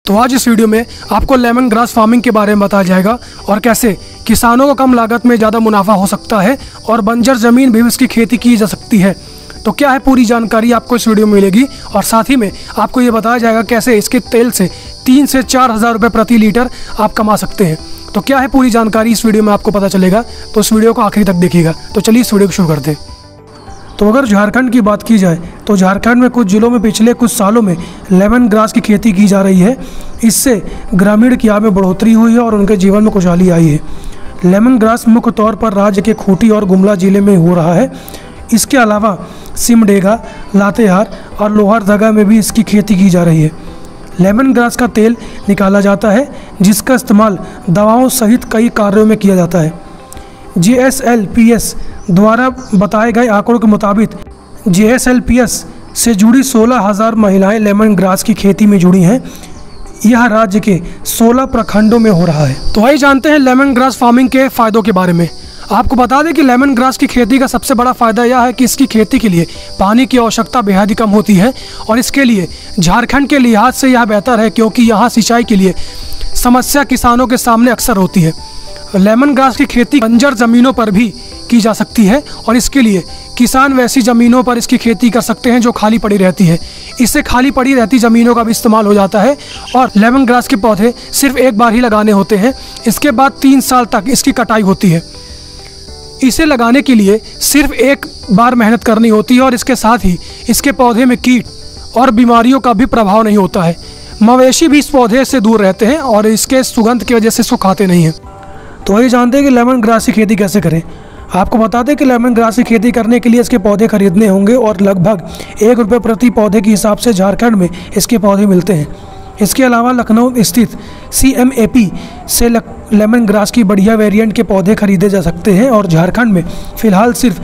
तो आज इस वीडियो में आपको लेमन ग्रास फार्मिंग के बारे में बताया जाएगा और कैसे किसानों को कम लागत में ज़्यादा मुनाफा हो सकता है और बंजर ज़मीन भी इसकी खेती की जा सकती है। तो क्या है पूरी जानकारी आपको इस वीडियो में मिलेगी और साथ ही में आपको ये बताया जाएगा कैसे इसके तेल से 3 से 4 हज़ार रुपये प्रति लीटर आप कमा सकते हैं। तो क्या है पूरी जानकारी इस वीडियो में आपको पता चलेगा, तो इस वीडियो को आखिरी तक देखिएगा। तो चलिए इस वीडियो को शुरू करते हैं। तो अगर झारखंड की बात की जाए तो झारखंड में कुछ जिलों में पिछले कुछ सालों में लेमन ग्रास की खेती की जा रही है। इससे ग्रामीण की आय में बढ़ोतरी हुई है और उनके जीवन में खुशहाली आई है। लेमन ग्रास मुख्य तौर पर राज्य के खूंटी और गुमला जिले में हो रहा है। इसके अलावा सिमडेगा, लातेहार और लोहरदगा में भी इसकी खेती की जा रही है। लेमन ग्रास का तेल निकाला जाता है जिसका इस्तेमाल दवाओं सहित कई कार्यों में किया जाता है। JSLPS द्वारा बताए गए आंकड़ों के मुताबिक JSLPS से जुड़ी 16,000 महिलाएं लेमन ग्रास की खेती में जुड़ी हैं। यह राज्य के 16 प्रखंडों में हो रहा है। तो आइए जानते हैं लेमन ग्रास फार्मिंग के फ़ायदों के बारे में। आपको बता दें कि लेमन ग्रास की खेती का सबसे बड़ा फ़ायदा यह है कि इसकी खेती के लिए पानी की आवश्यकता बेहद ही कम होती है और इसके लिए झारखंड के लिहाज से यह बेहतर है क्योंकि यहाँ सिंचाई के लिए समस्या किसानों के सामने अक्सर होती है। लेमन ग्रास की खेती बंजर ज़मीनों पर भी की जा सकती है और इसके लिए किसान वैसी ज़मीनों पर इसकी खेती कर सकते हैं जो खाली पड़ी रहती है। इससे खाली पड़ी रहती ज़मीनों का भी इस्तेमाल हो जाता है और लेमन ग्रास के पौधे सिर्फ एक बार ही लगाने होते हैं। इसके बाद 3 साल तक इसकी कटाई होती है। इसे लगाने के लिए सिर्फ एक बार मेहनत करनी होती है और इसके साथ ही इसके पौधे में कीट और बीमारियों का भी प्रभाव नहीं होता है। मवेशी भी इस पौधे से दूर रहते हैं और इसके सुगंध की वजह से इसको खाते नहीं हैं। तो ये जानते हैं कि लेमन ग्रास की खेती कैसे करें। आपको बता दें कि लेमन ग्रास की खेती करने के लिए इसके पौधे खरीदने होंगे और लगभग 1 रुपये प्रति पौधे के हिसाब से झारखंड में इसके पौधे मिलते हैं। इसके अलावा लखनऊ स्थित CMAP से लेमन ग्रास की बढ़िया वेरिएंट के पौधे खरीदे जा सकते हैं और झारखंड में फ़िलहाल सिर्फ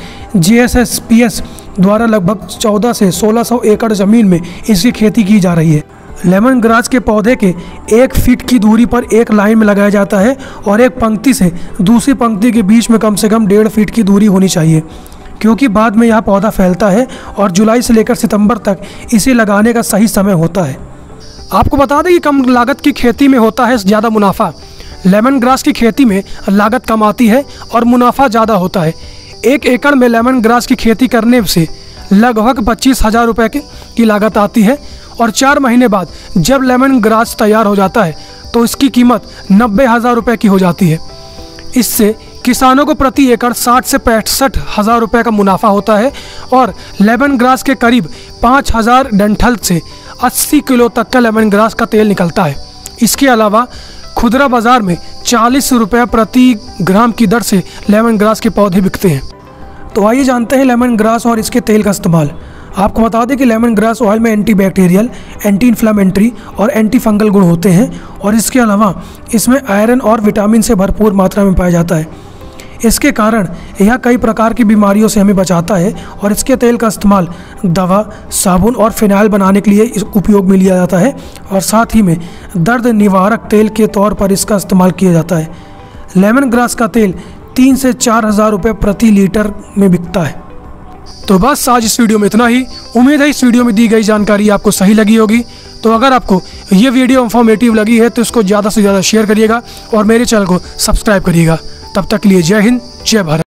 JSLPS द्वारा लगभग 14 से 1600 एकड़ ज़मीन में इसकी खेती की जा रही है। लेमन ग्रास के पौधे के 1 फीट की दूरी पर एक लाइन में लगाया जाता है और एक पंक्ति से दूसरी पंक्ति के बीच में कम से कम 1.5 फीट की दूरी होनी चाहिए क्योंकि बाद में यह पौधा फैलता है और जुलाई से लेकर सितंबर तक इसे लगाने का सही समय होता है। आपको बता दें कि कम लागत की खेती में होता है ज़्यादा मुनाफा। लेमन ग्रास की खेती में लागत कम आती है और मुनाफा ज़्यादा होता है। 1 एकड़ में लेमन ग्रास की खेती करने से लगभग 25,000 रुपये की लागत आती है और 4 महीने बाद जब लेमन ग्रास तैयार हो जाता है तो इसकी कीमत 90,000 रुपये की हो जाती है। इससे किसानों को प्रति एकड़ 60 से 65 हज़ार रुपये का मुनाफा होता है और लेमन ग्रास के करीब 5,000 डंठल से 80 किलो तक का लेमन ग्रास का तेल निकलता है। इसके अलावा खुदरा बाज़ार में 40 रुपये प्रति ग्राम की दर से लेमन ग्रास के पौधे बिकते हैं। तो आइए जानते हैं लेमन ग्रास और इसके तेल का इस्तेमाल। आपको बता दें कि लेमन ग्रास ऑयल में एंटीबैक्टीरियल, एंटी इन्फ्लामेटरी और एंटी फंगल गुण होते हैं और इसके अलावा इसमें आयरन और विटामिन से भरपूर मात्रा में पाया जाता है। इसके कारण यह कई प्रकार की बीमारियों से हमें बचाता है और इसके तेल का इस्तेमाल दवा, साबुन और फिनाइल बनाने के लिए उपयोग में लिया जाता है और साथ ही में दर्द निवारक तेल के तौर पर इसका इस्तेमाल किया जाता है। लेमन ग्रास का तेल 3 से 4 हज़ार रुपये प्रति लीटर में बिकता है। तो बस आज इस वीडियो में इतना ही। उम्मीद है इस वीडियो में दी गई जानकारी आपको सही लगी होगी। तो अगर आपको ये वीडियो इन्फॉर्मेटिव लगी है तो इसको ज़्यादा से ज़्यादा शेयर करिएगा और मेरे चैनल को सब्सक्राइब करिएगा। तब तक के लिए जय हिंद, जय भारत।